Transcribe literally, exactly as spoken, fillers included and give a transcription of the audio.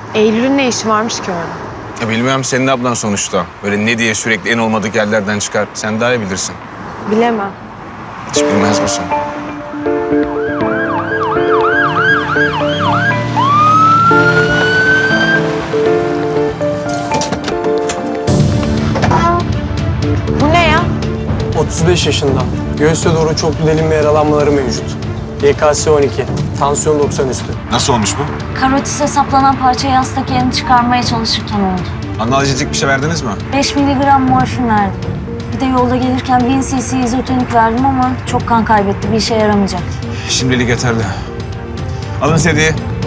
Eylül'ün ne işi varmış ki orada? Ya bilmiyorum, senin ablan sonuçta. Böyle ne diye sürekli en olmadık yerlerden çıkar. Sen daha iyi bilirsin. Bilemem. Hiç bilmez misin? Bu ne ya? otuz beş yaşında. Göğüste doğru çoklu delinme yaralanmaları mevcut. Y K S on iki. Tansiyon doksan üstü. Nasıl olmuş bu? Karotise saplanan parçayı hastaki yerini çıkarmaya çalışırken oldu. Analjik bir şey verdiniz mi? beş miligram morfin verdim. Bir de yolda gelirken bin cc izotonik verdim ama çok kan kaybetti. Bir işe yaramayacak. Şimdilik yeterli. Alın sedyeyi.